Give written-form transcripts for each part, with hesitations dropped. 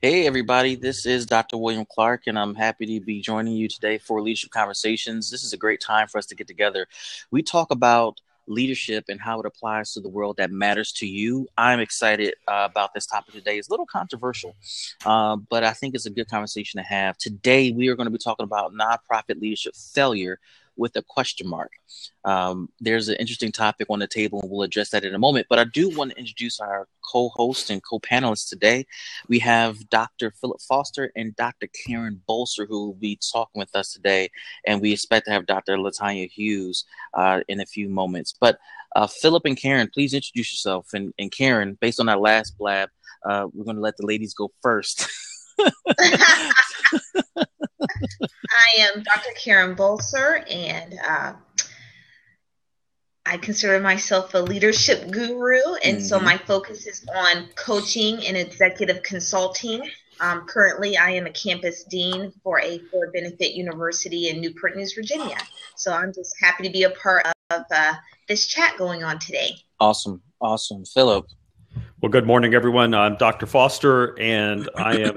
Hey, everybody, this is Dr. William Clark, and I'm happy to be joining you today for Leadership Conversations. This is a great time for us to get together. We talk about leadership and how it applies to the world that matters to you. I'm excited about this topic today. It's a little controversial, but I think it's a good conversation to have. Today, we are going to be talking about nonprofit leadership failure with a question mark. There's an interesting topic on the table, and we'll address that in a moment. But I do want to introduce our co-host and co-panelists today. We have Dr. Philip Foster and Dr. Karen Bolser, who will be talking with us today. And we expect to have Dr. Latanya Hughes in a few moments. But Philip and Karen, please introduce yourself. And Karen, based on our last blab, we're going to let the ladies go first. I am Dr. Karen Bolser, and I consider myself a leadership guru, and so my focus is on coaching and executive consulting. Currently, I am a campus dean for a for-benefit university in Newport News, Virginia. So I'm just happy to be a part of this chat going on today. Awesome. Philip. Well, good morning, everyone. I'm Dr. Foster, and I am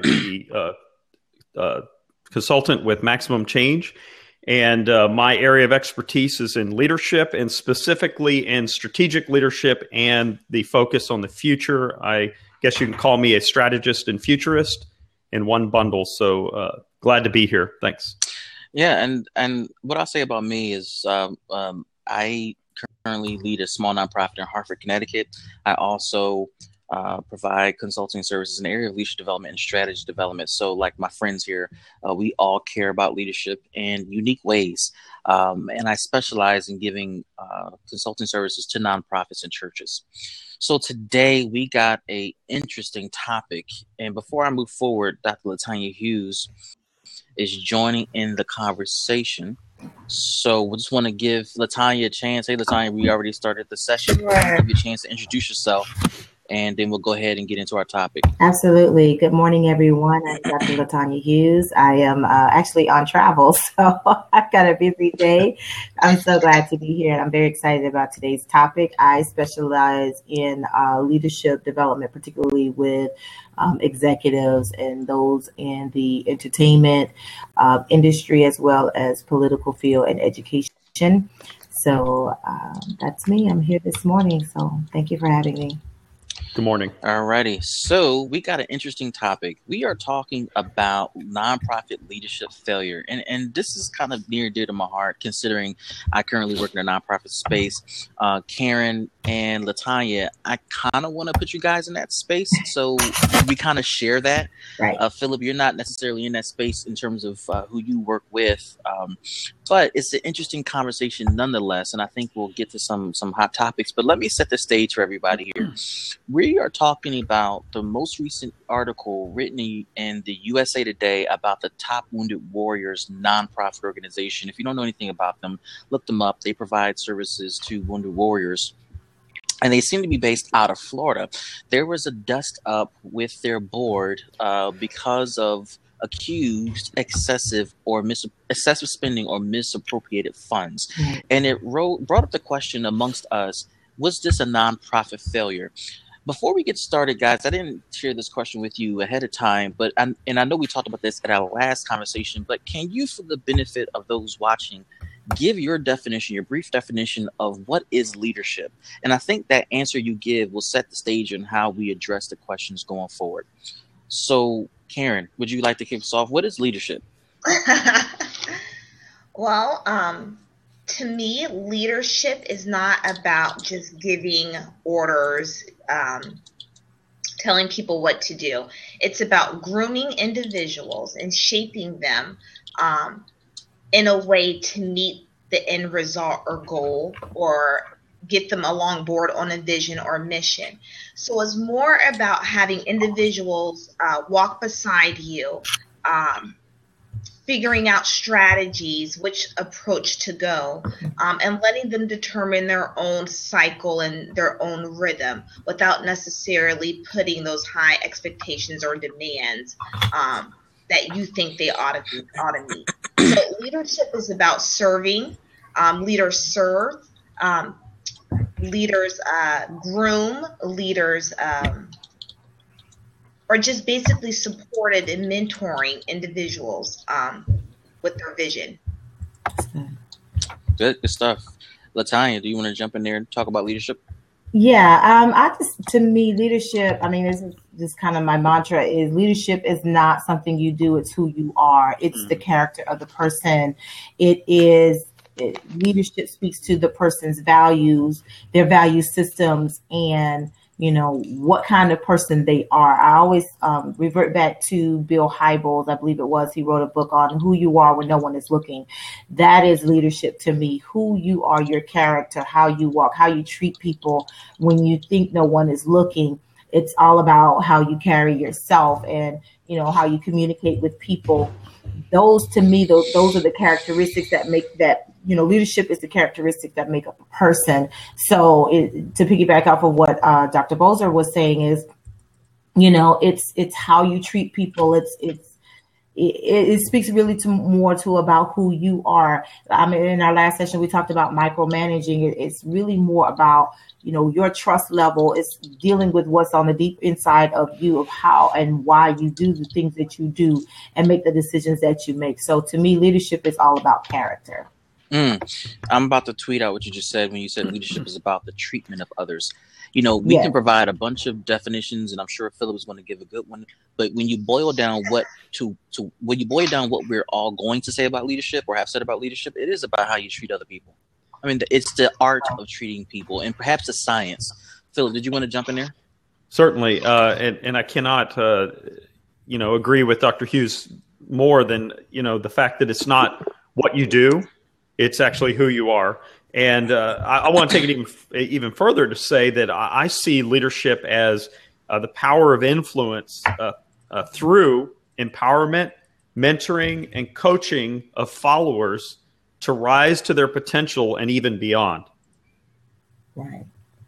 the consultant with Maximum Change. And my area of expertise is in leadership, and specifically in strategic leadership and the focus on the future. I guess you can call me a strategist and futurist in one bundle. So glad to be here. Thanks. Yeah, and what I'll say about me is I currently lead a small nonprofit in Hartford, Connecticut. I also provide consulting services in the area of leadership development and strategy development. So like my friends here, we all care about leadership in unique ways. And I specialize in giving consulting services to nonprofits and churches. So today we got a interesting topic. And before I move forward, Dr. Latanya Hughes is joining in the conversation. So we just want to give Latanya a chance. Hey, Latanya, we already started the session. Sure. Give you a chance to introduce yourself, and then we'll go ahead and get into our topic. Absolutely. Good morning, everyone. I'm Dr. Latanya Hughes. I am actually on travel, so I've got a busy day. I'm so glad to be here, and I'm very excited about today's topic. I specialize in leadership development, particularly with executives and those in the entertainment industry, as well as political field and education. So that's me. I'm here this morning, so thank you for having me. Good morning. All righty. So we got an interesting topic. We are talking about nonprofit leadership failure. And this is kind of near and dear to my heart, considering I currently work in a nonprofit space. Karen and Latanya, I kind of want to put you guys in that space. So we kind of share that. Right. Philip, you're not necessarily in that space in terms of who you work with. But it's an interesting conversation nonetheless. And I think we'll get to some hot topics. But let me set the stage for everybody here. We are talking about the most recent article written in the USA Today about the Top Wounded Warriors nonprofit organization. If you don't know anything about them, look them up. They provide services to wounded warriors, and they seem to be based out of Florida. There was a dust up with their board because of accused excessive spending or misappropriated funds. And it brought up the question amongst us, was this a nonprofit failure? Before we get started, guys, I didn't share this question with you ahead of time, but I know we talked about this at our last conversation, but can you, for the benefit of those watching, give your definition, your brief definition of what is leadership? And I think that answer you give will set the stage on how we address the questions going forward. So, Karen, would you like to kick us off? What is leadership? Well, to me, leadership is not about just giving orders, telling people what to do. It's about grooming individuals and shaping them in a way to meet the end result or goal, or get them along board on a vision or mission. So it's more about having individuals walk beside you, figuring out strategies, which approach to go, and letting them determine their own cycle and their own rhythm without necessarily putting those high expectations or demands that you think they ought to meet. So leadership is about serving. Leaders serve. Leaders groom. Leaders or just basically supported in mentoring individuals with their vision. Good stuff. Latanya, do you want to jump in there and talk about leadership? Yeah, to me, leadership, I mean, this is just kind of my mantra is leadership is not something you do, it's who you are. It's the character of the person. Leadership speaks to the person's values, their value systems, and what kind of person they are. I always revert back to Bill Hybels, I believe it was. He wrote a book on who you are when no one is looking. That is leadership to me. Who you are, your character, how you walk, how you treat people when you think no one is looking. It's all about how you carry yourself and, how you communicate with people. Those, to me, those are the characteristics that make that, leadership is the characteristic that make up a person. So to piggyback off of what Dr. Bozer was saying is, it's how you treat people. It speaks really more about who you are. I mean, in our last session, we talked about micromanaging. It's really more about, your trust level. It's dealing with what's on the deep inside of you, of how and why you do the things that you do and make the decisions that you make. So to me, leadership is all about character. I'm about to tweet out what you just said when you said leadership is about the treatment of others. We can provide a bunch of definitions, and I'm sure Philip is going to give a good one. But when you boil down what we're all going to say about leadership or have said about leadership, it is about how you treat other people. I mean, it's the art of treating people, and perhaps the science. Philip, did you want to jump in there? Certainly, and I cannot, agree with Dr. Hughes more than the fact that it's not what you do. It's actually who you are. And I want to take it even further to say that I see leadership as the power of influence through empowerment, mentoring, and coaching of followers to rise to their potential and even beyond. Right.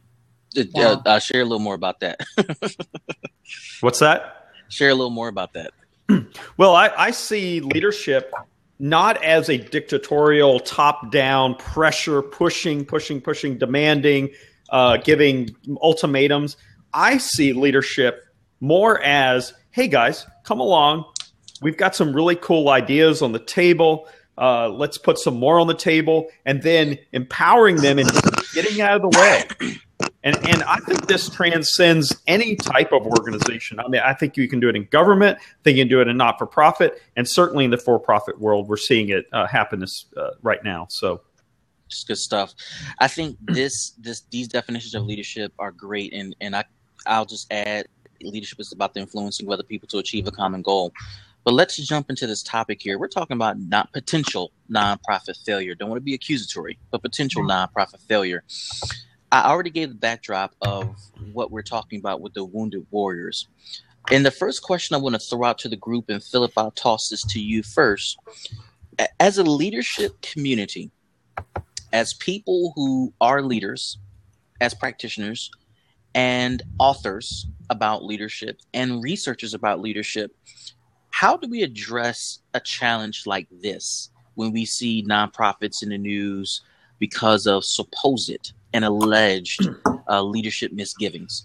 I'll share a little more about that. What's that? Share a little more about that. Well, I see leadership not as a dictatorial, top-down pressure, pushing, demanding, giving ultimatums. I see leadership more as, hey, guys, come along. We've got some really cool ideas on the table. Let's put some more on the table, and then empowering them and getting out of the way. And I think this transcends any type of organization. I mean, I think you can do it in government. I think you can do it in not-for-profit, and certainly in the for-profit world, we're seeing it happen right now. So, just good stuff. I think these definitions of leadership are great, and I'll just add, leadership is about the influencing of other people to achieve a common goal. But let's jump into this topic here. We're talking about potential nonprofit failure. Don't want to be accusatory, but potential nonprofit failure. I already gave the backdrop of what we're talking about with the Wounded Warriors. And the first question I want to throw out to the group, and Philip, I'll toss this to you first. As a leadership community, as people who are leaders, as practitioners, and authors about leadership, and researchers about leadership, how do we address a challenge like this when we see nonprofits in the news because of supposed and alleged leadership misgivings?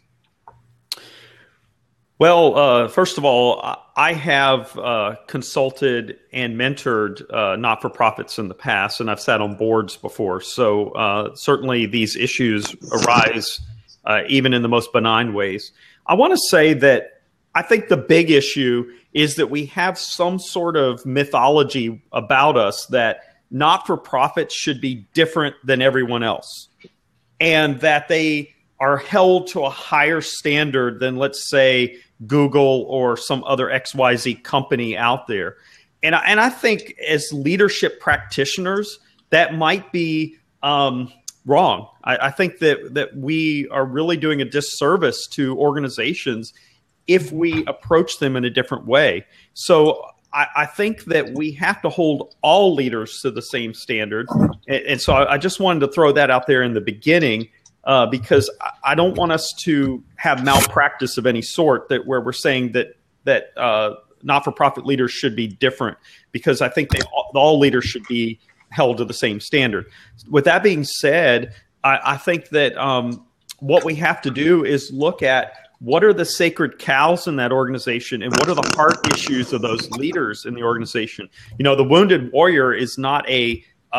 Well, first of all, I have consulted and mentored not-for-profits in the past, and I've sat on boards before. So certainly these issues arise even in the most benign ways. I want to say that I think the big issue is that we have some sort of mythology about us that not-for-profits should be different than everyone else, and that they are held to a higher standard than, let's say, Google or some other XYZ company out there. And I think as leadership practitioners, that might be wrong. I think that we are really doing a disservice to organizations if we approach them in a different way. So I think that we have to hold all leaders to the same standard. And so I just wanted to throw that out there in the beginning because I don't want us to have malpractice of any sort where we're saying that not-for-profit leaders should be different, because I think all leaders should be held to the same standard. With that being said, I think that what we have to do is look at what are the sacred cows in that organization, and what are the heart issues of those leaders in the organization? The Wounded Warrior is not a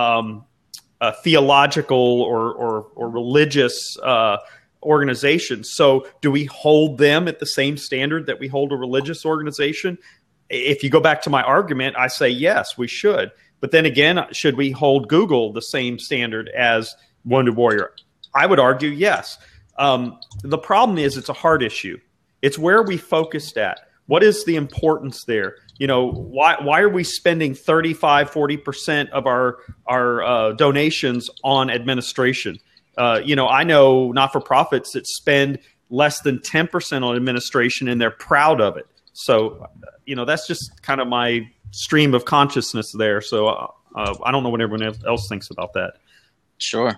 theological or religious organization. So do we hold them at the same standard that we hold a religious organization? If you go back to my argument, I say yes, we should. But then again, should we hold Google the same standard as Wounded Warrior? I would argue yes. The problem is it's a heart issue. It's where we focused at. What is the importance there? Why are we spending 35-40% of our donations on administration? I know not-for-profits that spend less than 10% on administration, and they're proud of it. So, that's just kind of my stream of consciousness there. So I don't know what everyone else thinks about that. Sure.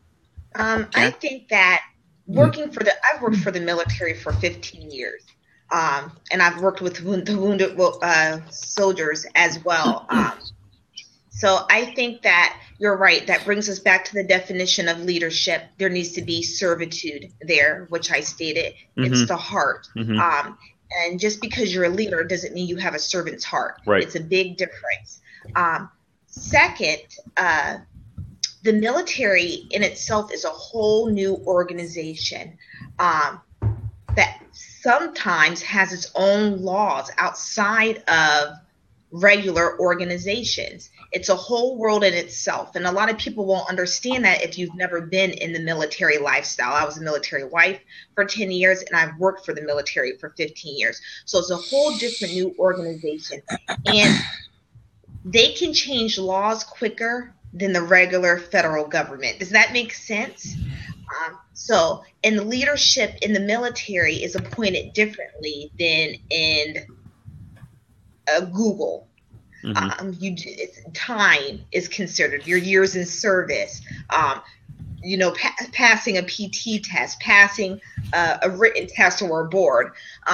I think that I've worked for the military for 15 years. And I've worked with the wounded soldiers as well. So I think that you're right. That brings us back to the definition of leadership. There needs to be servitude there, which I stated. Mm-hmm. It's the heart. Mm-hmm. And just because you're a leader doesn't mean you have a servant's heart. Right. It's a big difference. Second, the military in itself is a whole new organization that sometimes has its own laws outside of regular organizations. It's a whole world in itself. And a lot of people won't understand that if you've never been in the military lifestyle. I was a military wife for 10 years, and I've worked for the military for 15 years. So it's a whole different new organization. And they can change laws quicker than the regular federal government. Does that make sense? So, and the leadership in the military is appointed differently than in Google. Mm-hmm. Time is considered, your years in service, passing a PT test, passing a written test or a board.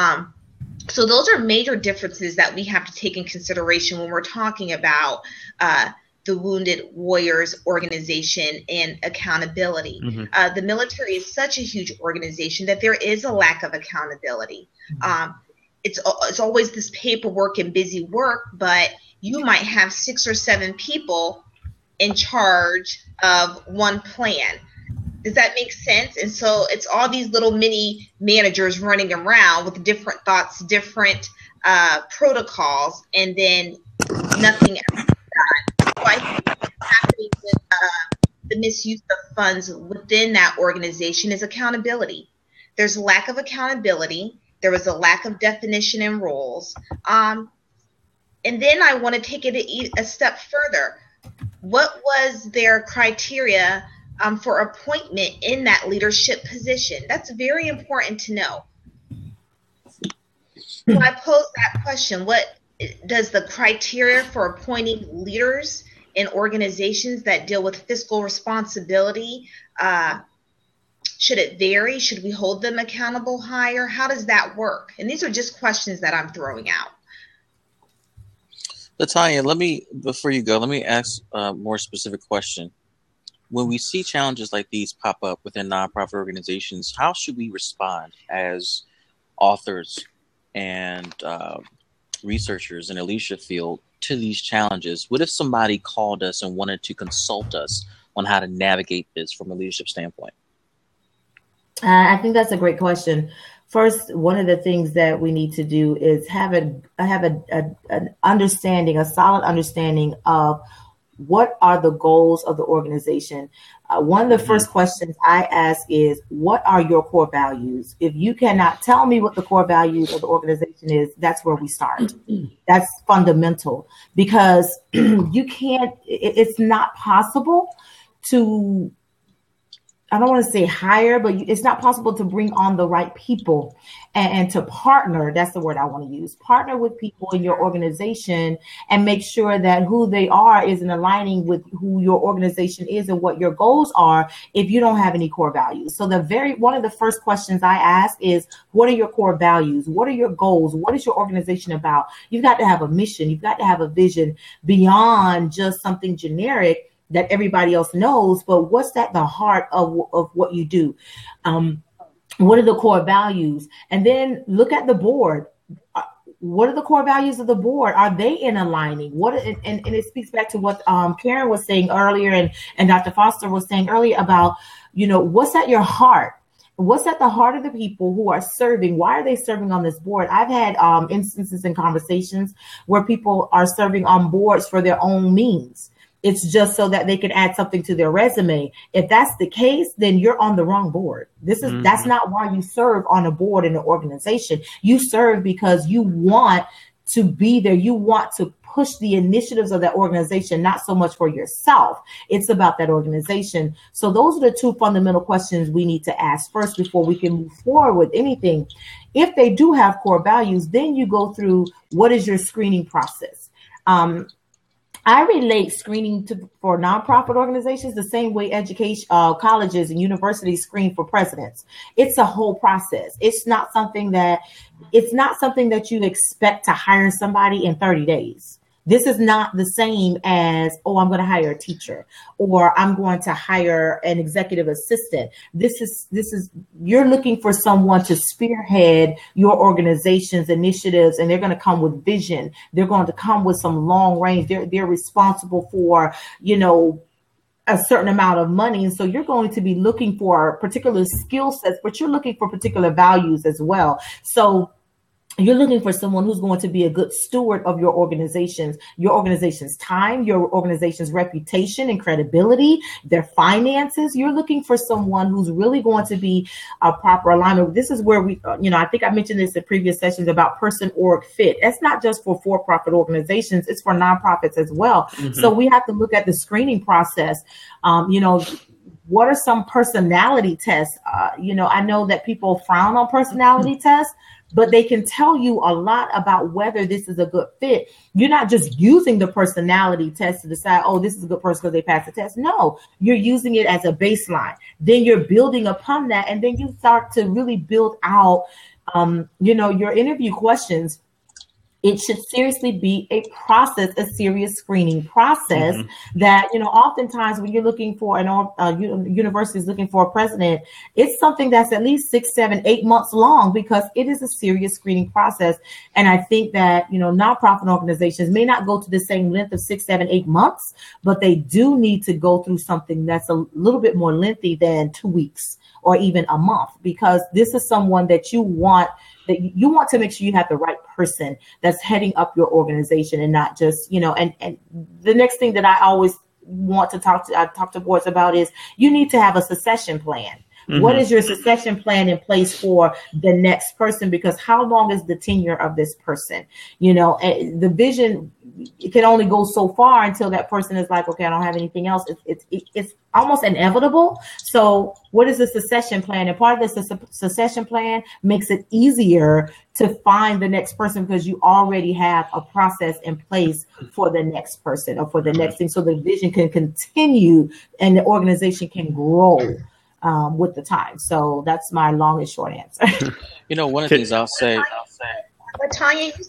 So those are major differences that we have to take in consideration when we're talking about the Wounded Warriors organization and accountability. Mm-hmm. The military is such a huge organization that there is a lack of accountability. It's always this paperwork and busy work, but you might have 6 or 7 people in charge of one plan. Does that make sense? And so it's all these little mini managers running around with different thoughts, different protocols, and then nothing else done. So I think what's happening with the misuse of funds within that organization is accountability. There's a lack of accountability. There was a lack of definition and roles. And then I want to take it a step further. What was their criteria for appointment in that leadership position? That's very important to know. So I pose that question. What does the criteria for appointing leaders in organizations that deal with fiscal responsibility, should it vary? Should we hold them accountable higher? How does that work? And these are just questions that I'm throwing out. Latanya, before you go, let me ask a more specific question. When we see challenges like these pop up within nonprofit organizations, how should we respond as authors and researchers in the leadership field to these challenges? What if somebody called us and wanted to consult us on how to navigate this from a leadership standpoint? I think that's a great question. First, one of the things that we need to do is have an understanding, a solid understanding of what are the goals of the organization. One of the first questions I ask is, what are your core values? If you cannot tell me what the core values of the organization is, that's where we start. That's fundamental, because it's not possible to, I don't want to say hire, but it's not possible to bring on the right people and to partner. That's the word I want to use. Partner with people in your organization and make sure that who they are is in aligning with who your organization is and what your goals are if you don't have any core values. So one of the first questions I ask is, what are your core values? What are your goals? What is your organization about? You've got to have a mission. You've got to have a vision beyond just something generic that everybody else knows, but what's at the heart of what you do? What are the core values? And then look at the board. What are the core values of the board? Are they in aligning? And it speaks back to what Karen was saying earlier, and Dr. Foster was saying earlier about, what's at your heart? What's at the heart of the people who are serving? Why are they serving on this board? I've had instances and conversations where people are serving on boards for their own means. It's just so that they can add something to their resume. If that's the case, then you're on the wrong board. That's not why you serve on a board in an organization. You serve because you want to be there. You want to push the initiatives of that organization, not so much for yourself. It's about that organization. So those are the two fundamental questions we need to ask first before we can move forward with anything. If they do have core values, then you go through what is your screening process. I relate screening for nonprofit organizations the same way education, colleges and universities screen for presidents. It's a whole process. It's not something that you expect to hire somebody in 30 days. This is not the same as, I'm going to hire a teacher, or I'm going to hire an executive assistant. This is you're looking for someone to spearhead your organization's initiatives, and they're going to come with vision. They're going to come with some long range. They're responsible for, a certain amount of money. And so you're going to be looking for particular skill sets, but you're looking for particular values as well. So you're looking for someone who's going to be a good steward of your organization's time, your organization's reputation and credibility, their finances. You're looking for someone who's really going to be a proper alignment. This is where I think I mentioned this in previous sessions about person org fit. It's not just for for-profit organizations, it's for nonprofits as well. Mm-hmm. So we have to look at the screening process. What are some personality tests? I know that people frown on personality tests, but they can tell you a lot about whether this is a good fit. You're not just using the personality test to decide, this is a good person because they passed the test. No, you're using it as a baseline. Then you're building upon that, and then you start to really build out, your interview questions. It should seriously be a serious screening process that, oftentimes when you're looking for university is looking for a president, it's something that's at least 6, 7, 8 months long because it is a serious screening process. And I think that, nonprofit organizations may not go to the same length of 6, 7, 8 months, but they do need to go through something that's a little bit more lengthy than 2 weeks or even a month, because this is someone that you want to make sure you have the right person that's heading up your organization, and not just, and the next thing that I always want to talk to boards about is you need to have a succession plan. Mm-hmm. What is your succession plan in place for the next person? Because how long is the tenure of this person? The vision, it can only go so far until that person is like, okay, I don't have anything else. It's almost inevitable. So what is the succession plan? And part of the succession plan makes it easier to find the next person because you already have a process in place for the next person or for the next thing. So the vision can continue and the organization can grow with the time. So that's my long and short answer. One of the things I'll say. Tanya, you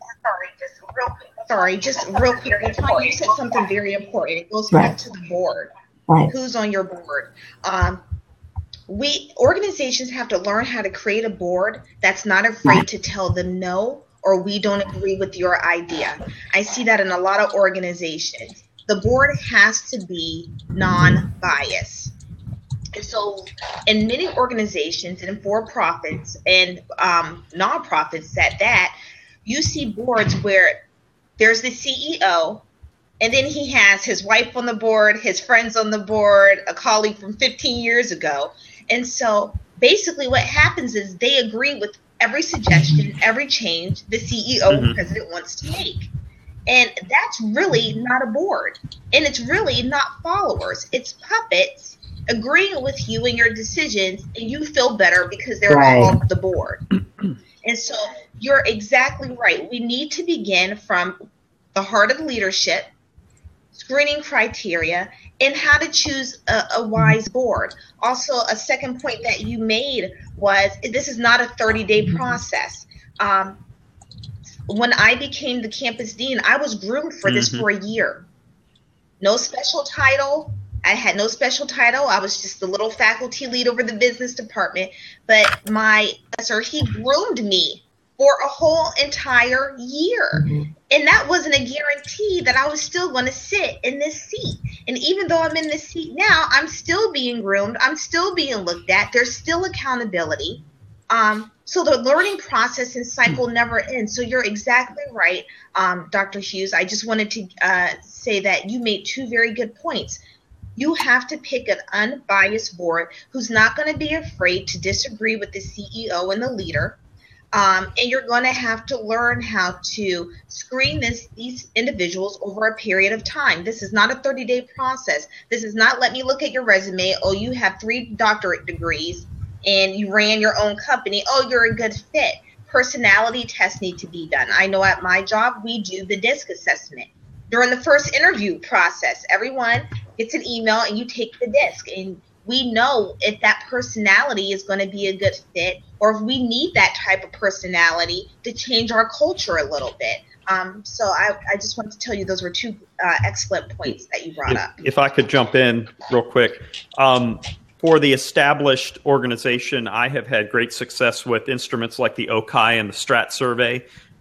said, just real quick. Tanya, you said something very important. It goes back to the board. Right. Who's on your board? Organizations have to learn how to create a board that's not afraid to tell them no, or we don't agree with your idea. I see that in a lot of organizations. The board has to be non-biased. And so in many organizations and for-profits and nonprofits at that, you see boards where there's the CEO, and then he has his wife on the board, his friends on the board, a colleague from 15 years ago. And so basically what happens is they agree with every suggestion, every change the CEO or president wants to make. And that's really not a board. And it's really not followers. It's puppets agreeing with you and your decisions, and you feel better because they're called the board. And so you're exactly right. We need to begin from the heart of leadership, screening criteria, and how to choose a wise board. Also, a second point that you made was this is not a 30-day process. When I became the campus dean, I was groomed for this for a year. No special title. I had no special title. I was just the little faculty lead over the business department. But my professor, he groomed me for a whole entire year. Mm-hmm. And that wasn't a guarantee that I was still going to sit in this seat. And even though I'm in this seat now, I'm still being groomed. I'm still being looked at. There's still accountability. So the learning process and cycle never ends. So you're exactly right, Dr. Hughes. I just wanted to say that you made two very good points. You have to pick an unbiased board who's not going to be afraid to disagree with the CEO and the leader. And you're going to have to learn how to screen these individuals over a period of time. This is not a 30-day process. This is not, let me look at your resume. Oh, you have 3 doctorate degrees and you ran your own company. Oh, you're a good fit. Personality tests need to be done. I know at my job, we do the DISC assessment. During the first interview process, everyone gets an email and you take the DISC, and we know if that personality is going to be a good fit, or if we need that type of personality to change our culture a little bit. So I just wanted to tell you those were 2 excellent points that you brought up. If I could jump in real quick. For the established organization, I have had great success with instruments like the OKAI and the STRAT survey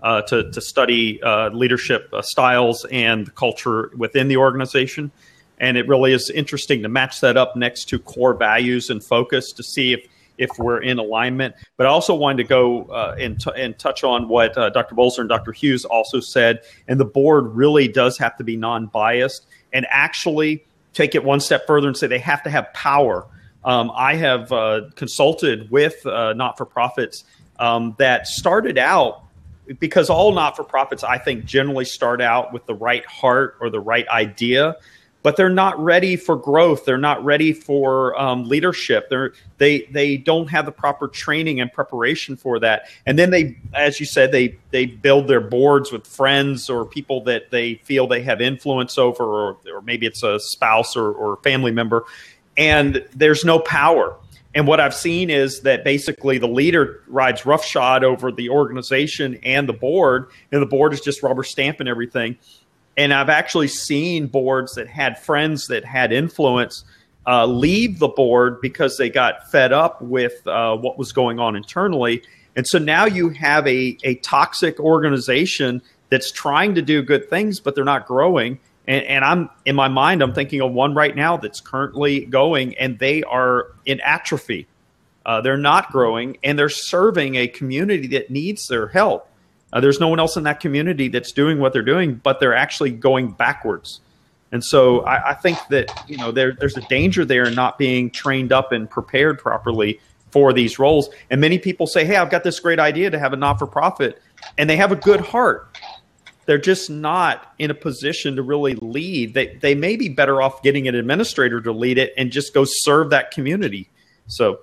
to study leadership styles and the culture within the organization. And it really is interesting to match that up next to core values and focus to see if we're in alignment. But I also wanted to go and touch on what Dr. Bolzer and Dr. Hughes also said. And the board really does have to be non-biased and actually take it one step further and say they have to have power. I have consulted with not-for-profits that started out, because all not-for-profits, I think, generally start out with the right heart or the right idea, but they're not ready for growth. They're not ready for leadership. They don't have the proper training and preparation for that. And then they, as you said, they build their boards with friends or people that they feel they have influence over, or maybe it's a spouse or family member, and there's no power. And what I've seen is that basically the leader rides roughshod over the organization and the board is just rubber stamping everything. And I've actually seen boards that had friends that had influence leave the board because they got fed up with what was going on internally. And so now you have a toxic organization that's trying to do good things, but they're not growing. And I'm in my mind, I'm thinking of one right now that's currently going, and they are in atrophy. They're not growing, and they're serving a community that needs their help. There's no one else in that community that's doing what they're doing, but they're actually going backwards. And so I think that there's a danger there in not being trained up and prepared properly for these roles. And many people say, hey, I've got this great idea to have a not-for-profit, and they have a good heart. They're just not in a position to really lead. They may be better off getting an administrator to lead it and just go serve that community. So,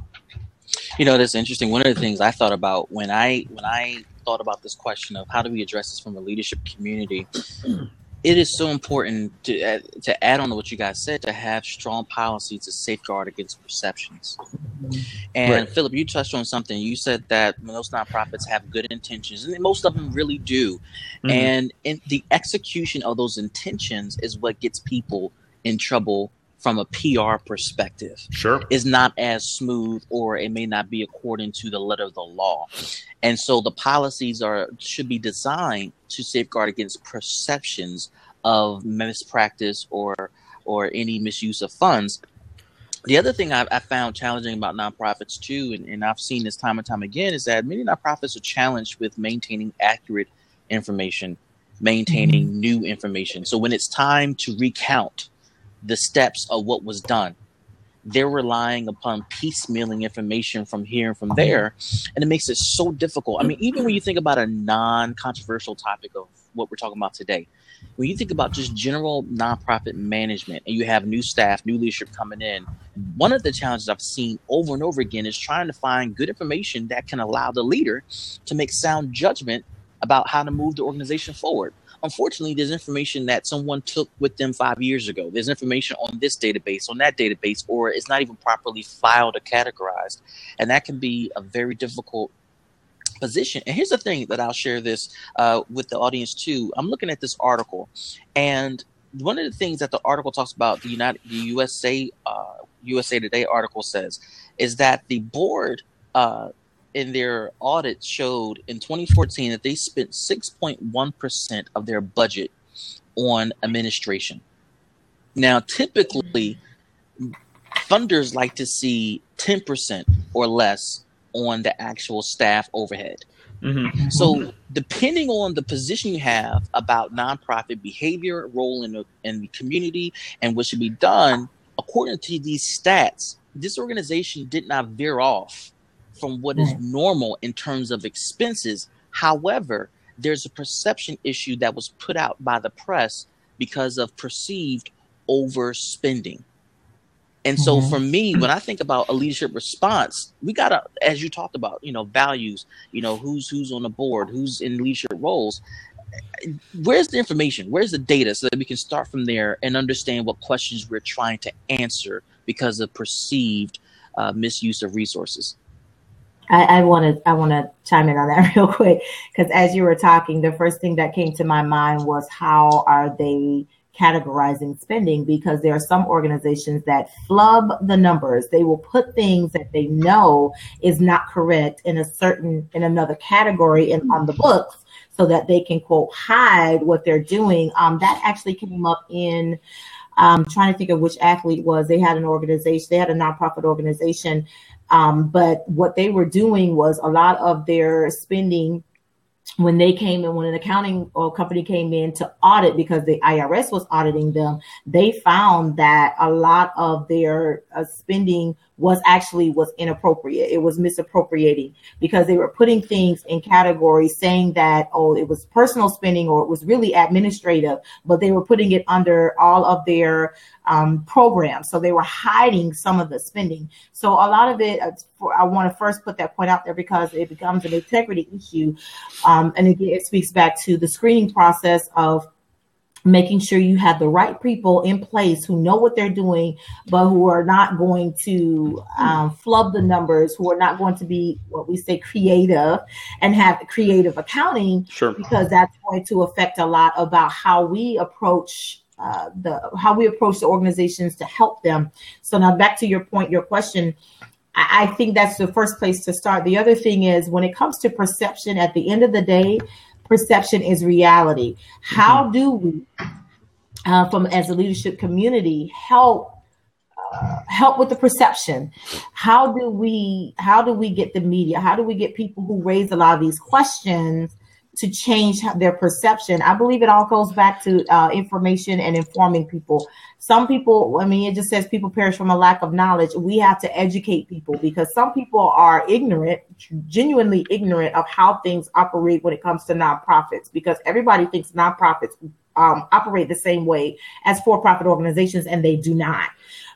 that's interesting. One of the things I thought about when I thought about this question of how do we address this from a leadership community, it is so important to add on to what you guys said, to have strong policies to safeguard against perceptions. And right. Philip, you touched on something. You said that most nonprofits have good intentions, and most of them really do. Mm-hmm. And in the execution of those intentions is what gets people in trouble from a PR perspective. Sure. Is not as smooth, or it may not be according to the letter of the law. And so the policies should be designed to safeguard against perceptions of mispractice or any misuse of funds. The other thing I found challenging about nonprofits too, and I've seen this time and time again, is that many nonprofits are challenged with maintaining accurate information, maintaining new information. So when it's time to recount the steps of what was done, they're relying upon piecemealing information from here and from there, and it makes it so difficult. I mean, even when you think about a non-controversial topic of what we're talking about today, when you think about just general nonprofit management, and you have new staff, new leadership coming in, one of the challenges I've seen over and over again is trying to find good information that can allow the leader to make sound judgment about how to move the organization forward. Unfortunately, there's information that someone took with them 5 years ago. There's information on this database, on that database, or it's not even properly filed or categorized. And that can be a very difficult position. And here's the thing that I'll share this with the audience too. I'm looking at this article, and one of the things that the article talks about, the USA Today article says, is that the board in their audit showed in 2014 that they spent 6.1% of their budget on administration. Now, typically, funders like to see 10% or less on the actual staff overhead. Mm-hmm. So depending on the position you have about nonprofit behavior, role in the community, and what should be done, according to these stats, this organization did not veer off from what is normal in terms of expenses. However, there's a perception issue that was put out by the press because of perceived overspending. And so for me, when I think about a leadership response, we got to, as you talked about, values, who's on the board, who's in leadership roles. Where's the information? Where's the data so that we can start from there and understand what questions we're trying to answer because of perceived misuse of resources? I want to chime in on that real quick, because as you were talking, the first thing that came to my mind was, how are they categorizing spending? Because there are some organizations that flub the numbers. They will put things that they know is not correct in another category and on the books, so that they can, quote, hide what they're doing. That actually came up in, trying to think of which athlete was. They had an organization, they had a nonprofit organization, but what they were doing was a lot of their spending, when they came in, when an accounting or company came in to audit, because the IRS was auditing them, they found that a lot of their spending was inappropriate. It was misappropriating, because they were putting things in categories saying that, it was personal spending or it was really administrative, but they were putting it under all of their programs. So they were hiding some of the spending. So a lot of it, I want to first put that point out there, because it becomes an integrity issue. And again, it speaks back to the screening process of making sure you have the right people in place who know what they're doing, but who are not going to flub the numbers, who are not going to be what we say creative and have creative accounting, sure, because that's going to affect a lot about how we approach the organizations to help them. So now back to your point, your question, I think that's the first place to start. The other thing is, when it comes to perception, at the end of the day, perception is reality. How do we, as a leadership community, help with the perception? How do we get the media? How do we get people who raise a lot of these questions to change their perception? I believe it all goes back to information and informing people. Some people, it just says people perish from a lack of knowledge. We have to educate people, because some people are ignorant, genuinely ignorant of how things operate when it comes to nonprofits, because everybody thinks nonprofits operate the same way as for-profit organizations, and they do not.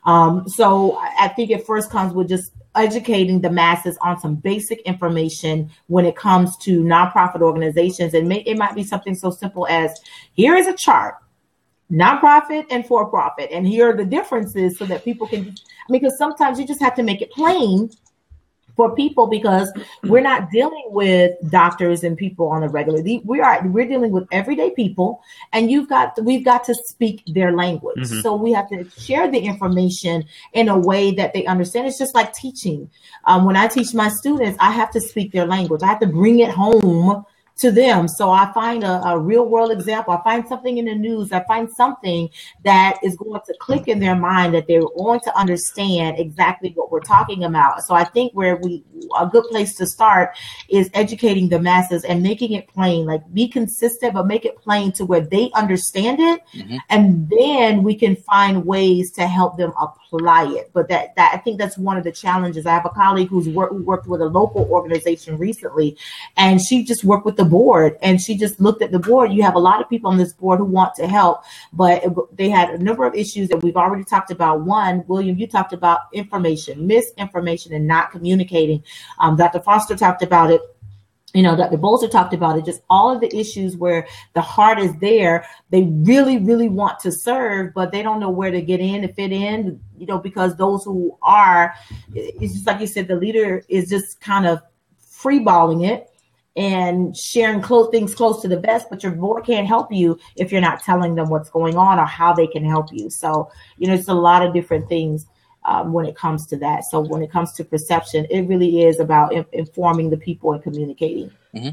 So I think it first comes with just educating the masses on some basic information when it comes to nonprofit organizations. And it might be something so simple as, here is a chart, nonprofit and for-profit, and here are the differences, so that people can, because sometimes you just have to make it plain for people, because we're not dealing with doctors and people on a regular. We're dealing with everyday people, and we've got to speak their language. Mm-hmm. So we have to share the information in a way that they understand. It's just like teaching. When I teach my students, I have to speak their language. I have to bring it home to them. So I find a real world example. I find something in the news. I find something that is going to click in their mind, that they're going to understand exactly what we're talking about. So I think a good place to start is educating the masses and making it plain, like be consistent, but make it plain to where they understand it. Mm-hmm. And then we can find ways to help them apply it. But that I think that's one of the challenges. I have a colleague who worked with a local organization recently, and she just worked with the board, and she just looked at the board. You have a lot of people on this board who want to help, but they had a number of issues that we've already talked about. One, William, you talked about misinformation, and not communicating. Dr. Foster talked about it. Dr. Bolzer talked about it, just all of the issues where the heart is there. They really, really want to serve, but they don't know where to get in, to fit in, because those who are, it's just like you said, the leader is just kind of freeballing it. and sharing things close to the vest, but your board can't help you if you're not telling them what's going on or how they can help you. So, it's a lot of different things when it comes to that. So when it comes to perception, it really is about informing the people and communicating. Mm-hmm.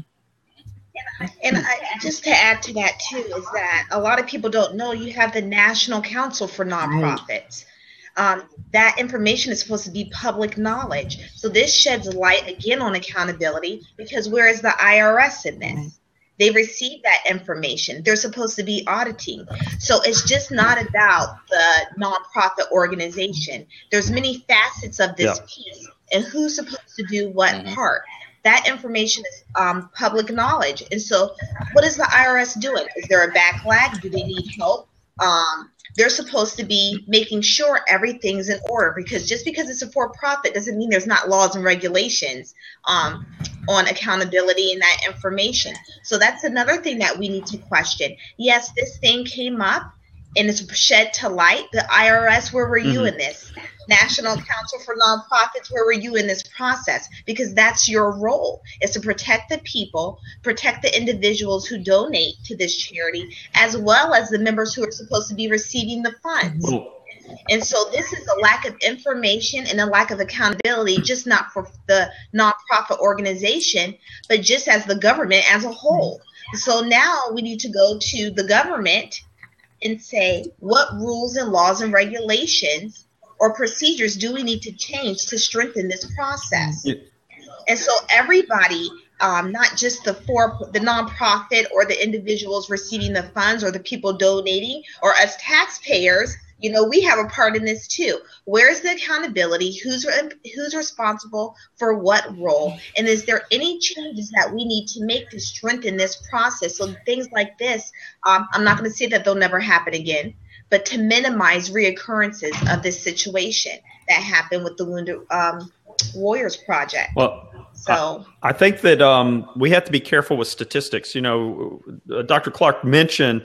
And just to add to that too, is that a lot of people don't know you have the National Council for Nonprofits. That information is supposed to be public knowledge. So this sheds light again on accountability, because where is the IRS in this? They receive that information. They're supposed to be auditing. So it's just not about the nonprofit organization. There's many facets of this piece, and who's supposed to do what part. That information is public knowledge. And so what is the IRS doing? Is there a backlog? Do they need help? They're supposed to be making sure everything's in order, because just because it's a for-profit doesn't mean there's not laws and regulations on accountability and that information. So that's another thing that we need to question. Yes, this thing came up and it's shed to light. The IRS, where were you in this? National Council for Nonprofits, where were you in this process? Because that's your role, is to protect the people, protect the individuals who donate to this charity, as well as the members who are supposed to be receiving the funds. And so this is a lack of information and a lack of accountability, just not for the nonprofit organization, but just as the government as a whole. So now we need to go to the government and say, what rules and laws and regulations or procedures do we need to change to strengthen this process? And so everybody, not just the nonprofit or the individuals receiving the funds or the people donating, or as taxpayers, we have a part in this too. Where's the accountability? Who's responsible for what role? And is there any changes that we need to make to strengthen this process? So things like this, I'm not going to say that they'll never happen again, but to minimize reoccurrences of this situation that happened with the Wounded Warriors Project. Well, so I think that we have to be careful with statistics. Dr. Clark mentioned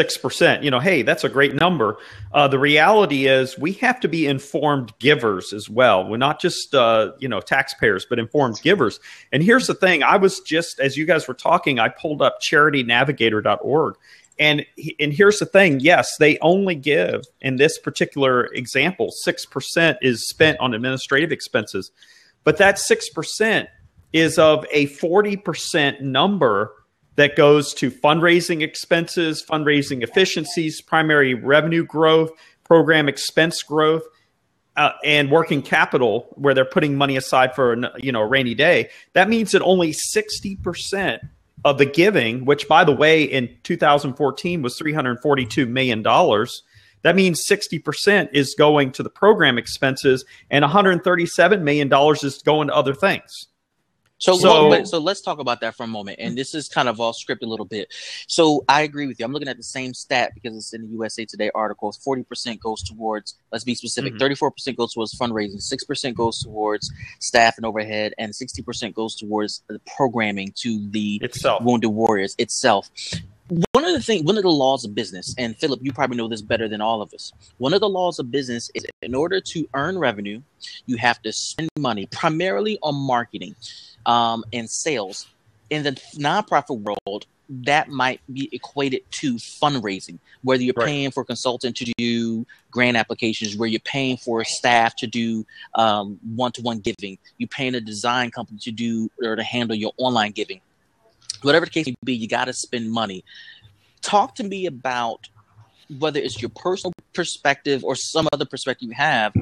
6%. Hey, that's a great number. The reality is we have to be informed givers as well. We're not just, taxpayers, but informed givers. And here's the thing. I was just, as you guys were talking, I pulled up charitynavigator.org. And here's the thing. Yes, they only give, in this particular example, 6% is spent on administrative expenses. But that 6% is of a 40% number that goes to fundraising expenses, fundraising efficiencies, primary revenue growth, program expense growth, and working capital, where they're putting money aside for a rainy day. That means that only 60% of the giving, which, by the way, in 2014 was $342 million. That means 60% is going to the program expenses, and $137 million is going to other things. So let's talk about that for a moment. And this is kind of all scripted a little bit. So I agree with you. I'm looking at the same stat because it's in the USA Today article. 40% goes towards, let's be specific, 34% goes towards fundraising, 6% goes towards staff and overhead, and 60% goes towards the programming to the Wounded Warriors itself. One of the laws of business, and Philip, you probably know this better than all of us. One of the laws of business is, in order to earn revenue, you have to spend money primarily on marketing and sales. In the nonprofit world, that might be equated to fundraising, whether you're paying for a consultant to do grant applications, where you're paying for staff to do one-to-one giving, you're paying a design company to do or to handle your online giving. Whatever the case may be, you got to spend money. Talk to me about whether it's your personal perspective or some other perspective you have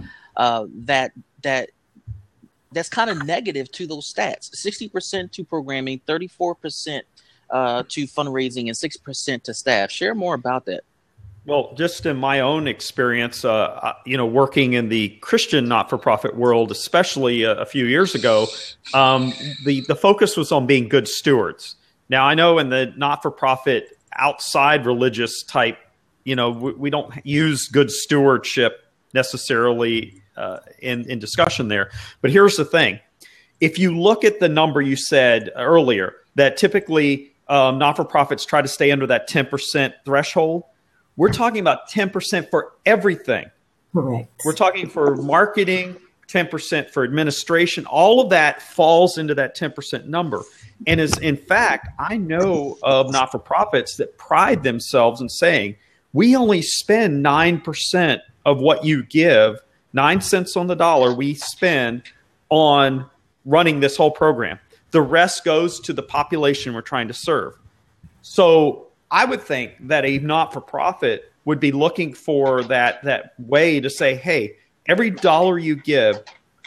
that's kind of negative to those stats. 60% to programming, 34% to fundraising, and 6% to staff. Share more about that. Well, just in my own experience, working in the Christian not-for-profit world, especially a few years ago, the focus was on being good stewards. Now, I know in the not-for-profit outside religious type, we don't use good stewardship necessarily in discussion there. But here's the thing. If you look at the number you said earlier, that typically not-for-profits try to stay under that 10% threshold, we're talking about 10% for everything. Correct. We're talking for marketing, 10% for administration. All of that falls into that 10% number. And is, in fact, I know of not-for-profits that pride themselves in saying, we only spend 9% of what you give, 9 cents on the dollar we spend on running this whole program. The rest goes to the population we're trying to serve. So I would think that a not-for-profit would be looking for that way to say, hey, every dollar you give,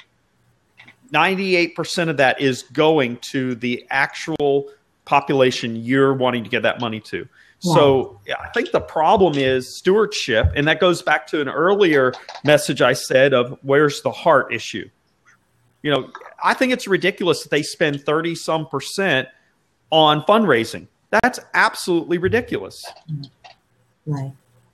98% of that is going to the actual population you're wanting to give that money to. Yeah. So I think the problem is stewardship, and that goes back to an earlier message I said of where's the heart issue. You know, I think it's ridiculous that they spend 30-some% on fundraising. That's absolutely ridiculous. Right.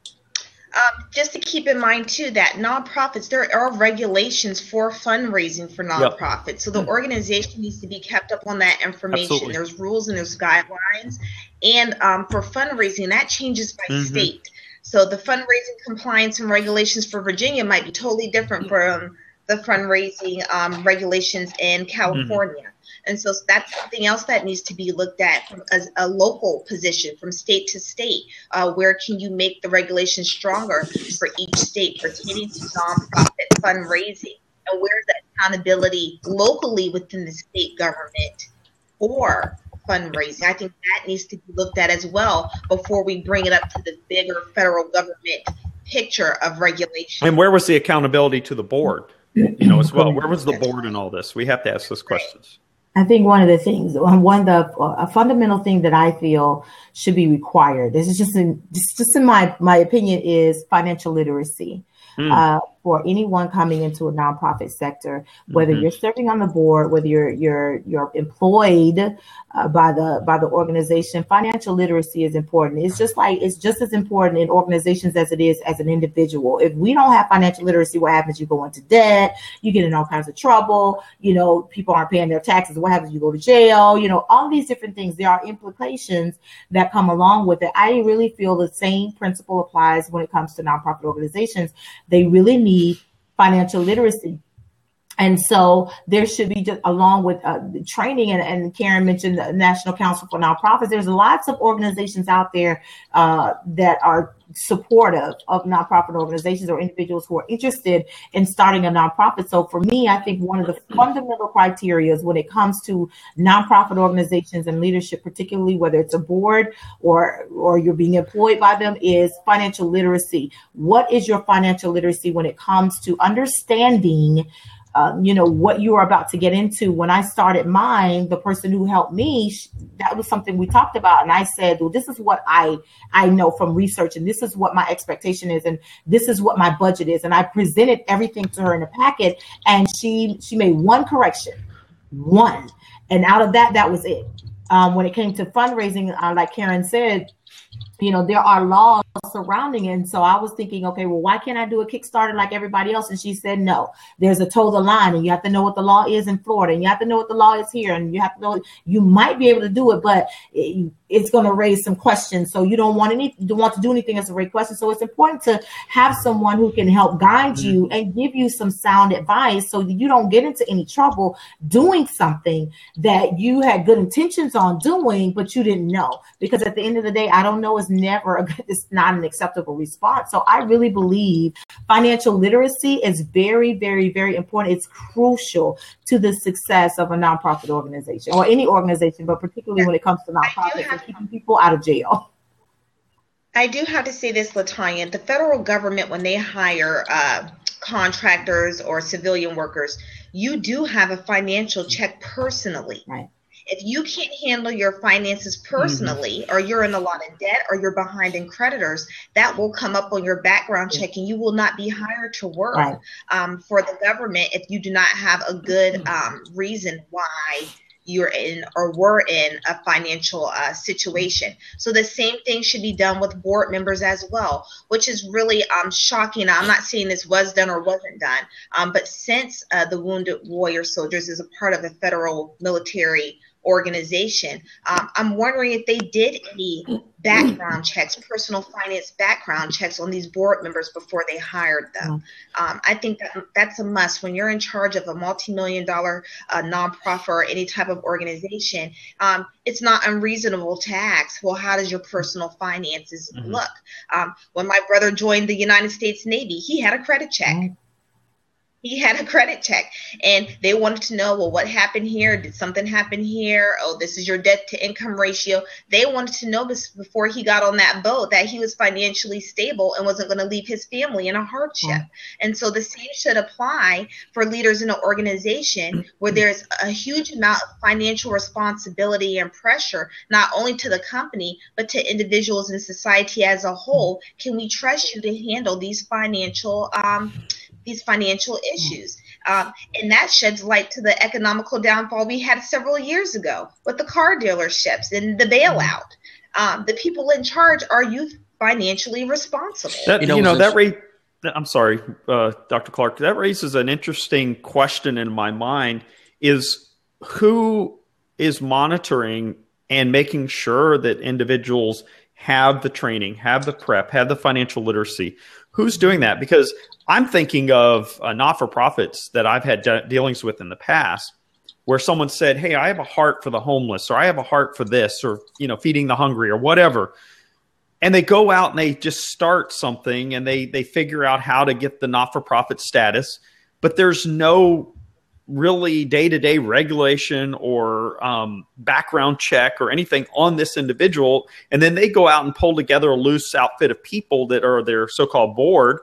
Just to keep in mind, too, that nonprofits, there are regulations for fundraising for nonprofits. Yep. So the organization needs to be kept up on that information. Absolutely. There's rules and there's guidelines. And for fundraising, that changes by state. So the fundraising compliance and regulations for Virginia might be totally different from the fundraising regulations in California. And so that's something else that needs to be looked at from as a local position from state to state. Where can you make the regulations stronger for each state pertaining to nonprofit fundraising? And where's the accountability locally within the state government for fundraising? I think that needs to be looked at as well before we bring it up to the bigger federal government picture of regulation. And where was the accountability to the board, as well? Where was the board in all this? We have to ask those questions. I think one of the things, a fundamental thing that I feel should be required, this is just in my opinion, is financial literacy. For anyone coming into a nonprofit sector, whether you're serving on the board, whether you're employed by the organization, financial literacy is important. It's just as important in organizations as it is as an individual. If we don't have financial literacy, what happens? You go into debt, you get in all kinds of trouble. People aren't paying their taxes. What happens? You go to jail. All these different things. There are implications that come along with it. I really feel the same principle applies when it comes to nonprofit organizations. They really need financial literacy. And so there should be, just along with training, and Karen mentioned the National Council for Nonprofits, there's lots of organizations out there that are supportive of nonprofit organizations or individuals who are interested in starting a nonprofit. So for me, I think one of the fundamental criteria when it comes to nonprofit organizations and leadership, particularly whether it's a board or you're being employed by them, is financial literacy. What is your financial literacy when it comes to understanding what you are about to get into? When I started mine, the person who helped me, that was something we talked about. And I said, well, this is what I know from research, and this is what my expectation is, and this is what my budget is. And I presented everything to her in a packet, and she made one correction, one. And out of that was it. When it came to fundraising, like Karen said, there are laws surrounding it. And so I was thinking, okay, well, why can't I do a Kickstarter like everybody else? And she said, no, there's a toe the line, and you have to know what the law is in Florida, and you have to know what the law is here, and you have to know you might be able to do it, but it's going to raise some questions. So you don't want to do anything as a raise question. So it's important to have someone who can help guide you and give you some sound advice so that you don't get into any trouble doing something that you had good intentions on doing, but you didn't know. Because at the end of the day, I don't know is never it's not an acceptable response. So I really believe financial literacy is very, very, very important. It's crucial to the success of a nonprofit organization or any organization, but particularly when it comes to nonprofits and keeping people out of jail. I do have to say this, LaTanya. The federal government, when they hire contractors or civilian workers, you do have a financial check personally. Right. If you can't handle your finances personally, or you're in a lot of debt, or you're behind in creditors, that will come up on your background check, and you will not be hired to work for the government if you do not have a good reason why you're in or were in a financial situation. So the same thing should be done with board members as well, which is really shocking. I'm not saying this was done or wasn't done, but since the Wounded Warrior Soldiers is a part of the federal military organization. I'm wondering if they did any background checks, personal finance background checks on these board members before they hired them. I think that's a must when you're in charge of a multi-million-dollar nonprofit or any type of organization. It's not unreasonable to ask, well, how does your personal finances look? When my brother joined the United States Navy, he had a credit check. He had a credit check, and they wanted to know, well, what happened here? Did something happen here? Oh, this is your debt to income ratio. They wanted to know this before he got on that boat, that he was financially stable and wasn't going to leave his family in a hardship. And so the same should apply for leaders in an organization where there's a huge amount of financial responsibility and pressure, not only to the company, but to individuals in society as a whole. Can we trust you to handle these financial issues? And that sheds light to the economical downfall we had several years ago with the car dealerships and the bailout. The people in charge, are you financially responsible? I'm sorry, Dr. Clark, that raises an interesting question in my mind, is who is monitoring and making sure that individuals have the training, have the prep, have the financial literacy? Who's doing that? Because I'm thinking of not-for-profits that I've had dealings with in the past where someone said, hey, I have a heart for the homeless, or I have a heart for this, or, feeding the hungry or whatever. And they go out and they just start something and they figure out how to get the not-for-profit status, but there's no really day-to-day regulation or background check or anything on this individual. And then they go out and pull together a loose outfit of people that are their so-called board.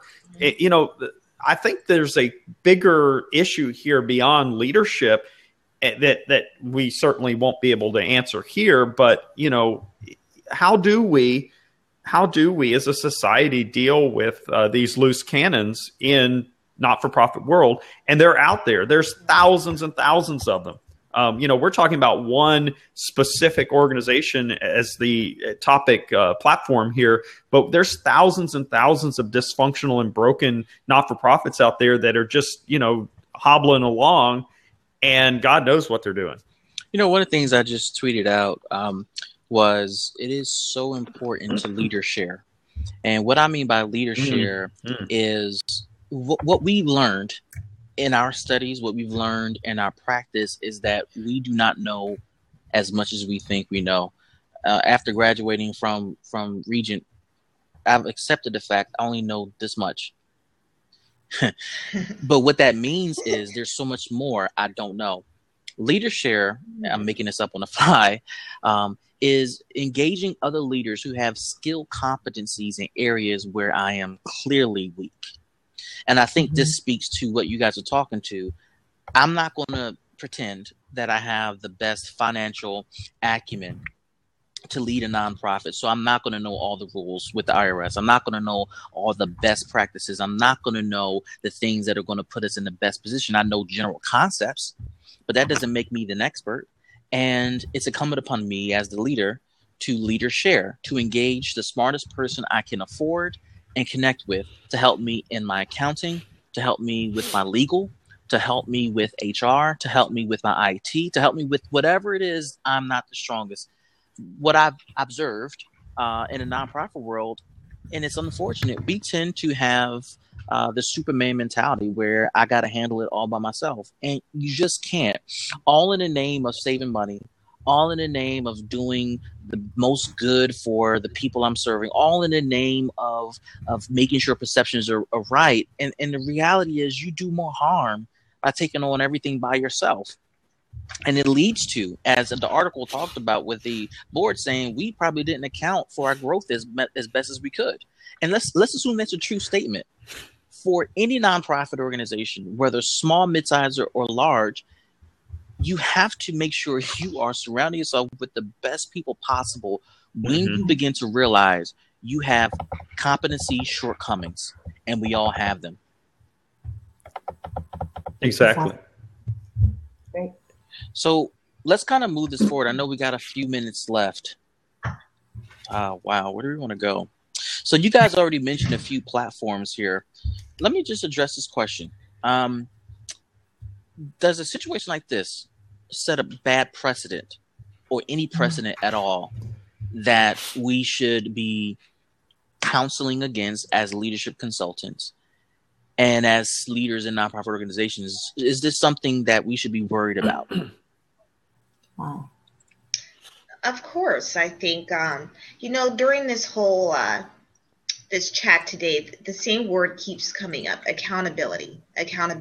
I think there's a bigger issue here beyond leadership that we certainly won't be able to answer here. But, how do we as a society deal with these loose cannons in not-for-profit world? And they're out there. There's thousands and thousands of them. We're talking about one specific organization as the topic platform here, but there's thousands and thousands of dysfunctional and broken not-for-profits out there that are just, hobbling along, and God knows what they're doing. One of the things I just tweeted out was it is so important to leader share. And what I mean by leader share is what we learned in our studies, what we've learned in our practice is that we do not know as much as we think we know. After graduating from Regent, I've accepted the fact I only know this much. But what that means is there's so much more I don't know. Leadership, I'm making this up on the fly, is engaging other leaders who have skill competencies in areas where I am clearly weak. And I think this speaks to what you guys are talking to. I'm not going to pretend that I have the best financial acumen to lead a nonprofit. So I'm not going to know all the rules with the IRS. I'm not going to know all the best practices. I'm not going to know the things that are going to put us in the best position. I know general concepts, but that doesn't make me an expert. And it's incumbent upon me as the leader to leader share, to engage the smartest person I can afford and connect with to help me in my accounting, to help me with my legal, to help me with HR, to help me with my IT, to help me with whatever it is I'm not the strongest. What I've observed in the nonprofit world, and it's unfortunate, we tend to have the Superman mentality where I got to handle it all by myself. And you just can't. All in the name of saving money, all in the name of doing the most good for the people I'm serving, all in the name of making sure perceptions are right. And the reality is you do more harm by taking on everything by yourself. And it leads to, as the article talked about with the board saying, we probably didn't account for our growth as best as we could. And let's assume that's a true statement. For any nonprofit organization, whether small, mid-sized, or large, you have to make sure you are surrounding yourself with the best people possible when you begin to realize you have competency shortcomings, and we all have them. Exactly. Great. So let's kind of move this forward. I know we got a few minutes left. Wow, where do we want to go? So you guys already mentioned a few platforms here. Let me just address this question. Does a situation like this set a bad precedent or any precedent at all that we should be counseling against as leadership consultants and as leaders in nonprofit organizations? Is this something that we should be worried about? Wow. Of course. I think, during this whole this chat today, the same word keeps coming up: accountability. And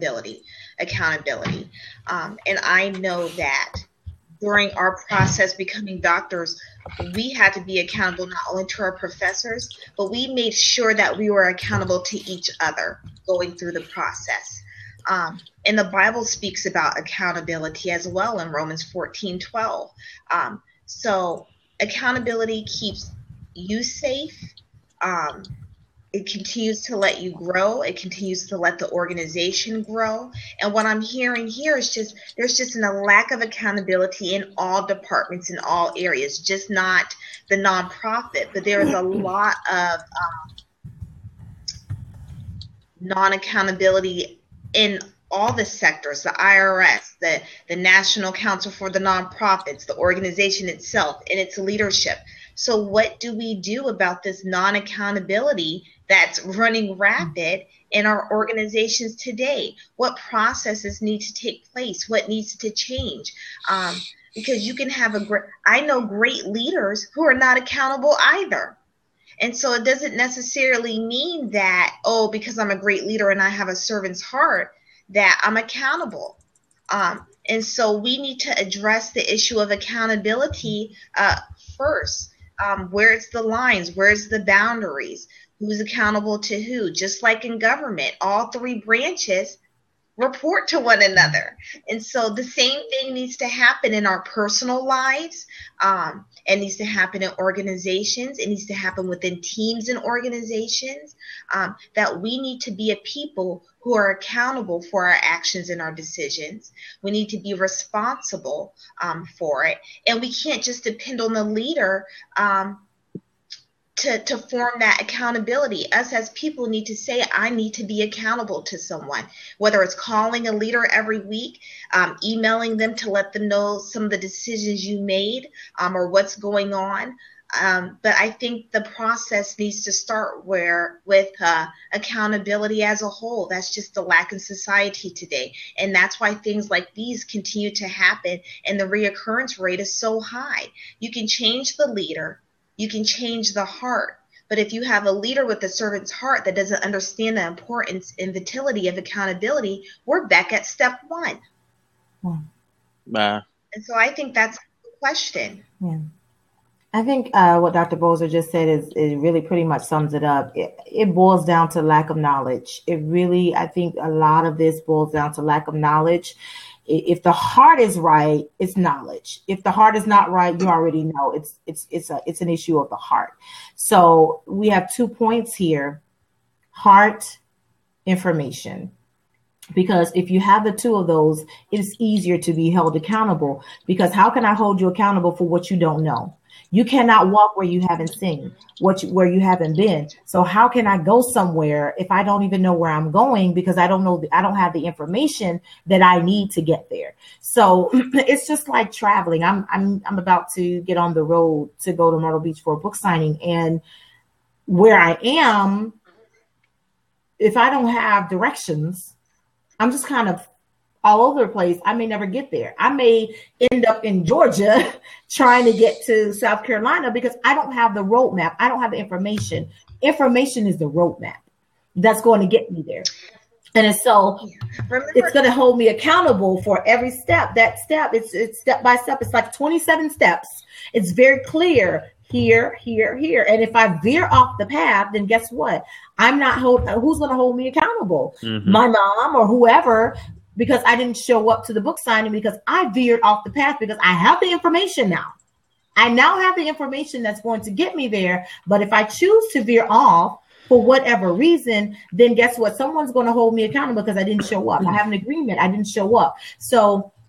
I know that during our process becoming doctors, we had to be accountable not only to our professors, but we made sure that we were accountable to each other going through the process. And the Bible speaks about accountability as well in Romans 14:12. So accountability keeps you safe. It continues to let you grow. It continues to let the organization grow. And what I'm hearing here is there's just a lack of accountability in all departments, in all areas, just not the nonprofit, but there is a lot of non-accountability in all the sectors: the IRS, the National Council for the Nonprofits, the organization itself, and its leadership. So what do we do about this non-accountability that's running rapid in our organizations today? What processes need to take place? What needs to change? Because you can have I know great leaders who are not accountable either. And so it doesn't necessarily mean that, because I'm a great leader and I have a servant's heart, that I'm accountable. And so we need to address the issue of accountability first. Where's the lines? Where's the boundaries? Who's accountable to who? Just like in government, all three branches report to one another. And so the same thing needs to happen in our personal lives. It needs to happen in organizations. It needs to happen within teams and organizations, that we need to be a people who are accountable for our actions and our decisions. We need to be responsible for it. And we can't just depend on the leader to form that accountability. Us as people need to say, I need to be accountable to someone, whether it's calling a leader every week, emailing them to let them know some of the decisions you made, or what's going on. But I think the process needs to start with accountability as a whole. That's just the lack in society today. And that's why things like these continue to happen and the reoccurrence rate is so high. You can change the leader, you can change the heart. But if you have a leader with a servant's heart that doesn't understand the importance and vitality of accountability, we're back at step one. And so I think that's the question. Yeah. I think what Dr. Bozer just said is really pretty much sums it up. It boils down to lack of knowledge. I think a lot of this boils down to lack of knowledge. If the heart is right, it's knowledge. If the heart is not right, you already know it's an issue of the heart. So we have 2 points here: heart, information. Because if you have the two of those, it's easier to be held accountable. Because how can I hold you accountable for what you don't know? You cannot walk where you haven't seen, where you haven't been. So how can I go somewhere if I don't even know where I'm going, because I don't know, I don't have the information that I need to get there. So it's just like traveling. I'm about to get on the road to go to Myrtle Beach for a book signing, and where I am, if I don't have directions, I'm just kind of all over the place. I may never get there. I may end up in Georgia trying to get to South Carolina because I don't have the roadmap. I don't have the information. Information is the roadmap that's going to get me there. And so it's going to hold me accountable for every step. That step, it's step by step. It's like 27 steps. It's very clear. Here, here, here. And if I veer off the path, then guess what? Who's going to hold me accountable? Mm-hmm. My mom or whoever, because I didn't show up to the book signing because I veered off the path, because I have the information now. I now have the information that's going to get me there. But if I choose to veer off for whatever reason, then guess what? Someone's going to hold me accountable because I didn't show up. I have an agreement. I didn't show up. So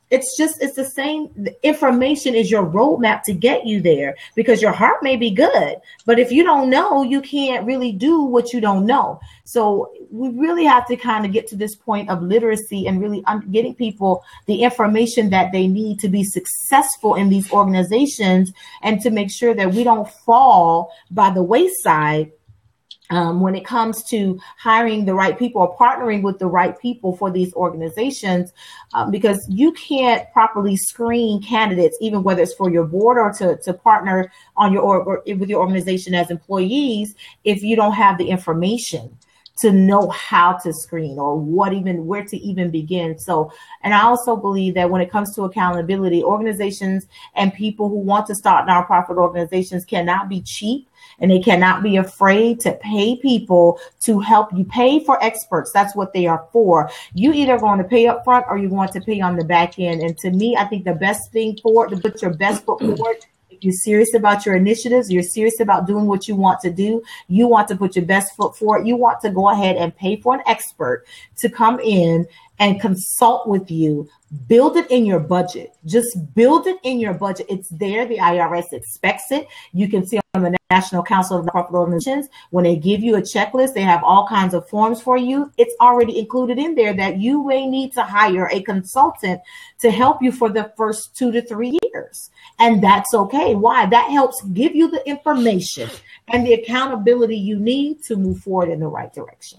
It's the same. The information is your roadmap to get you there, because your heart may be good, but if you don't know, you can't really do what you don't know. So we really have to kind of get to this point of literacy and really getting people the information that they need to be successful in these organizations, and to make sure that we don't fall by the wayside when it comes to hiring the right people or partnering with the right people for these organizations, because you can't properly screen candidates, even whether it's for your board or to partner on or with your organization as employees, if you don't have the information to know how to screen or where to even begin. So, and I also believe that when it comes to accountability, organizations and people who want to start nonprofit organizations cannot be cheap, and they cannot be afraid to pay people to help you. Pay for experts. That's what they are for. You either going to pay up front or you want to pay on the back end. And to me, I think the best thing to put your best foot forward. If you're serious about your initiatives, you're serious about doing what you want to do, you want to put your best foot forward, you want to go ahead and pay for an expert to come in and consult with you. Build it in your budget. Just build it in your budget. It's there. The IRS expects it. You can see on the National Council of Nonprofit Organizations, when they give you a checklist, they have all kinds of forms for you. It's already included in there that you may need to hire a consultant to help you for the first 2 to 3 years. And that's okay. Why? That helps give you the information and the accountability you need to move forward in the right direction.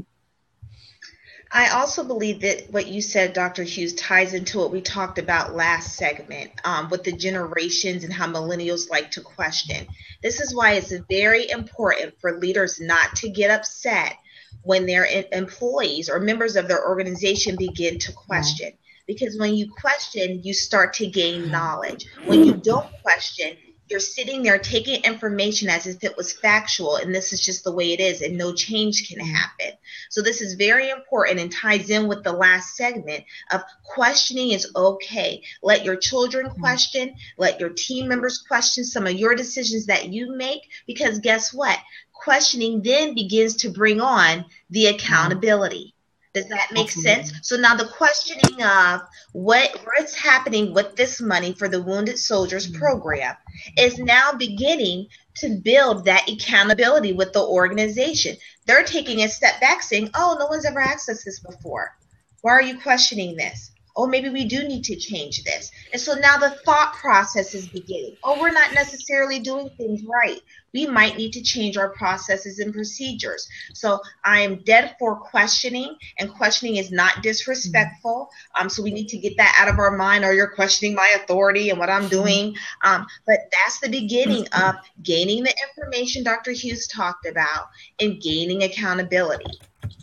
I also believe that what you said, Dr. Hughes, ties into what we talked about last segment with the generations and how millennials like to question. This is why it's very important for leaders not to get upset when their employees or members of their organization begin to question. Because when you question, you start to gain knowledge. When you don't question, you're sitting there taking information as if it was factual, and this is just the way it is, and no change can happen. So this is very important and ties in with the last segment of questioning is okay. Let your children question, let your team members question some of your decisions that you make, because guess what? Questioning then begins to bring on the accountability. Does that make sense? So now the questioning of what's happening with this money for the Wounded Soldiers program is now beginning to build that accountability with the organization. They're taking a step back saying, oh, no one's ever asked us this before. Why are you questioning this? Oh, maybe we do need to change this. And so now the thought process is beginning. Oh, we're not necessarily doing things right. We might need to change our processes and procedures. So I am dead for questioning, and questioning is not disrespectful. So we need to get that out of our mind, or you're questioning my authority and what I'm doing. But that's the beginning of gaining the information Dr. Hughes talked about and gaining accountability.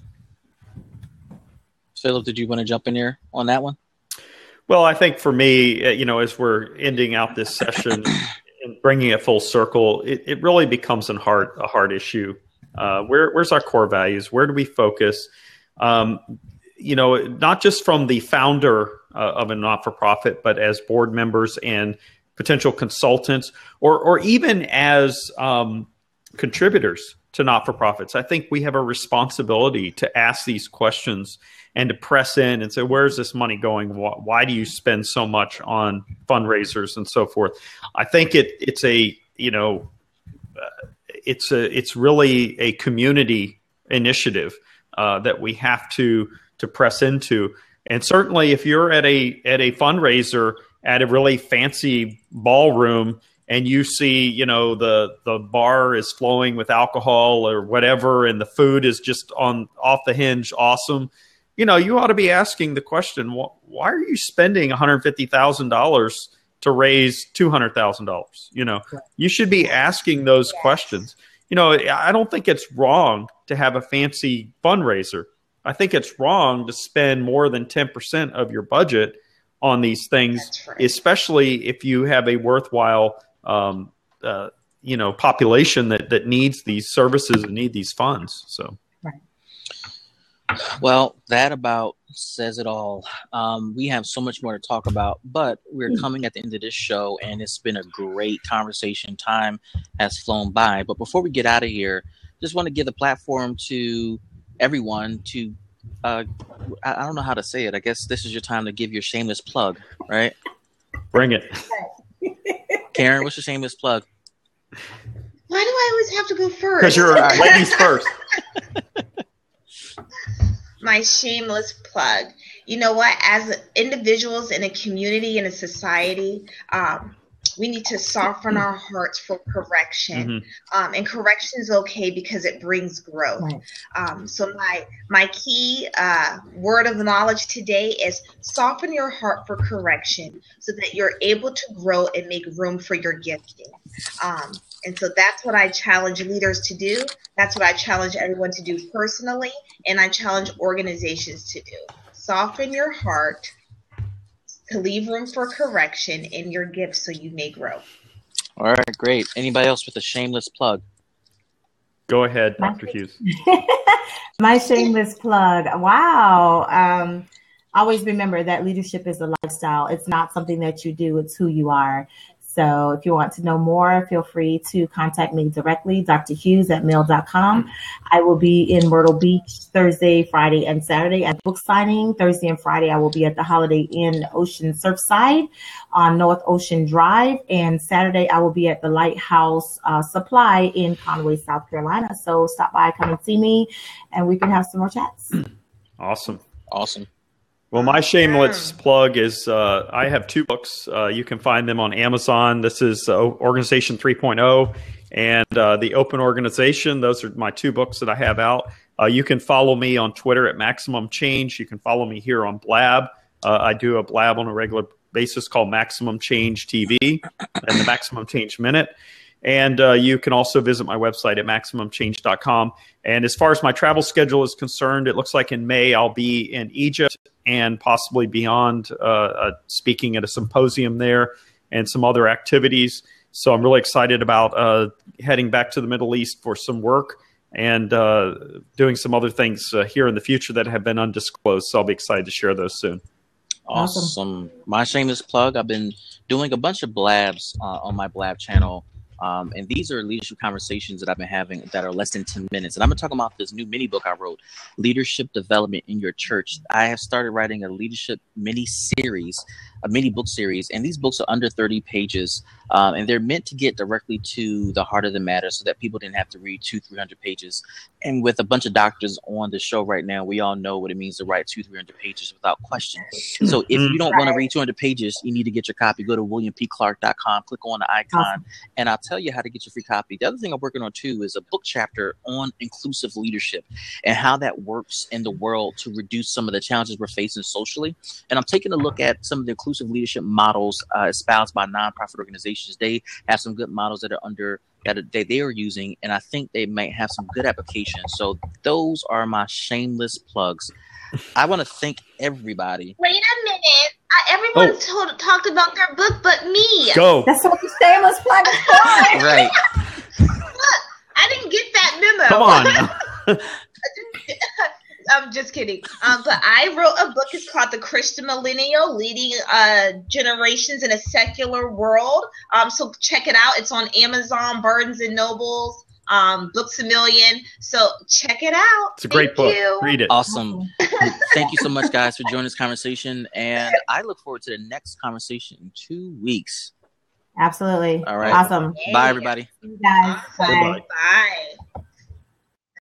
Philip, did you want to jump in here on that one? Well, I think for me, as we're ending out this session and bringing it full circle, it really becomes a hard issue. Where's our core values? Where do we focus? Not just from the founder of a not-for-profit, but as board members and potential consultants, or even as contributors to not-for-profits. I think we have a responsibility to ask these questions and to press in and say, where's this money going? Why do you spend so much on fundraisers and so forth? I think it's really a community initiative that we have to press into. And certainly if you're at a fundraiser at a really fancy ballroom and you see, the bar is flowing with alcohol or whatever, and the food is just off the hinge awesome, you ought to be asking the question, why are you spending $150,000 to raise $200,000? You should be asking those questions. I don't think it's wrong to have a fancy fundraiser. I think it's wrong to spend more than 10% of your budget on these things, especially if you have a worthwhile population that needs these services and need these funds. So, well, that about says it all. We have so much more to talk about, but we're coming at the end of this show, and it's been a great conversation. Time has flown by, but before we get out of here, just want to give the platform to everyone to I don't know how to say it. I guess this is your time to give your shameless plug, right? Bring it. Karen, what's your shameless plug? Why do I always have to go first? Because you're ladies first. My shameless plug. You know what? As individuals in a community, in a society, we need to soften our hearts for correction. And correction is okay because it brings growth. Right. So my key word of knowledge today is soften your heart for correction so that you're able to grow and make room for your gifting. And so that's what I challenge leaders to do. That's what I challenge everyone to do personally. And I challenge organizations to do. Soften your heart to leave room for correction in your gifts so you may grow. All right, great. Anybody else with a shameless plug? Go ahead, Dr. Hughes. My shameless plug. Wow. Always remember that leadership is a lifestyle. It's not something that you do. It's who you are. So if you want to know more, feel free to contact me directly, drhughes@mail.com. I will be in Myrtle Beach Thursday, Friday, and Saturday at book signing. Thursday and Friday, I will be at the Holiday Inn Ocean Surfside on North Ocean Drive. And Saturday, I will be at the Lighthouse Supply in Conway, South Carolina. So stop by, come and see me, and we can have some more chats. Awesome. Well, my shameless plug is I have 2 books. You can find them on Amazon. This is Organization 3.0 and The Open Organization. Those are my 2 books that I have out. You can follow me on Twitter at Maximum Change. You can follow me here on Blab. I do a Blab on a regular basis called Maximum Change TV and the Maximum Change Minute. And you can also visit my website at MaximumChange.com. And as far as my travel schedule is concerned, it looks like in May I'll be in Egypt and possibly beyond, speaking at a symposium there and some other activities. So I'm really excited about heading back to the Middle East for some work and doing some other things here in the future that have been undisclosed. So I'll be excited to share those soon. Awesome. My shameless plug, I've been doing a bunch of blabs on my Blab channel. And these are leadership conversations that I've been having that are less than 10 minutes. And I'm going to talk about this new mini book I wrote, Leadership Development in Your Church. I have started writing a leadership mini book series. And these books are under 30 pages. And they're meant to get directly to the heart of the matter so that people didn't have to read 200-300 pages. And with a bunch of doctors on the show right now, we all know what it means to write 200-300 pages without question. So if you don't want to read 200 pages, you need to get your copy. Go to WilliamPClark.com, click on the icon, and I'll tell you how to get your free copy. The other thing I'm working on too is a book chapter on inclusive leadership and how that works in the world to reduce some of the challenges we're facing socially. And I'm taking a look at some of the inclusive leadership models espoused by nonprofit organizations. They have some good models that are that they are using, and I think they might have some good applications. So those are my shameless plugs. I want to thank everybody. Wait a minute. Everyone talked about their book but me. Go. That's what the shameless plug is for. Right. Look, I didn't get that memo. Come on. I'm just kidding. But I wrote a book. It's called The Christian Millennial, Leading Generations in a Secular World. So check it out. It's on Amazon, Barnes & Nobles, Books A Million. So check it out. It's a great book. Read it. Awesome. Thank you so much, guys, for joining this conversation. And I look forward to the next conversation in 2 weeks. Absolutely. All right. Awesome. Bye, everybody. See you guys. Bye. Bye.